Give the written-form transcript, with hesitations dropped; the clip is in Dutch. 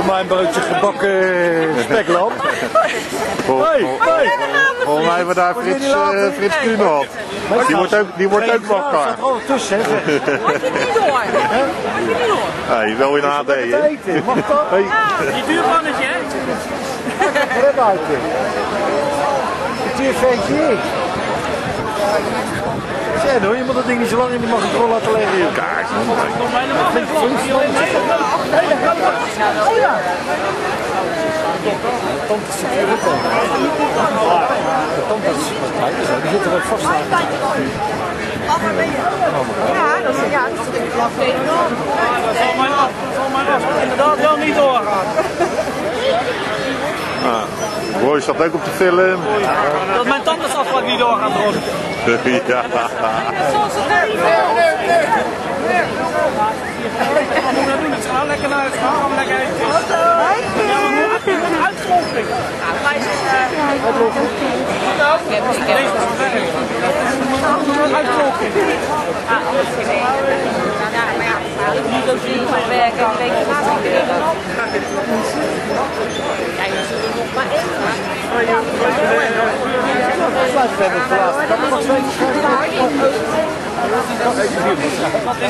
mij een broodje gebakken speklamp. Volgens mij hebben we daar Frits Kuhn op. Die wordt ook wakker. Dat staat er al tussen, hè? Had je niet door? Hey, wel in AD, hè? Mag dat? Die duurmannetje, hè? Ga er buiten. Het duurventje. Zeg hoor, je moet dat ding niet zo lang in de magnetron laten liggen. Kaart. Nog helemaal geen vlog. Oh ja. De tante zit hier ook al. De tante die zit er ook vast aan. Ja, dat is Dat zal mijn af inderdaad wel niet doorgaan. Roy staat ook op de film. Dat mijn tandartsafspraak niet doorgaat, Ron. Ja. Wat moet ik nou doen? Ik ga nou lekker naar huis gaan. Gaan we lekker eten. Ja, maar we moeten uitklonken. Uitklonken. niet zo zien van werken en denk je, laat ik weer dan. Ja, je zult er nog maar één maken.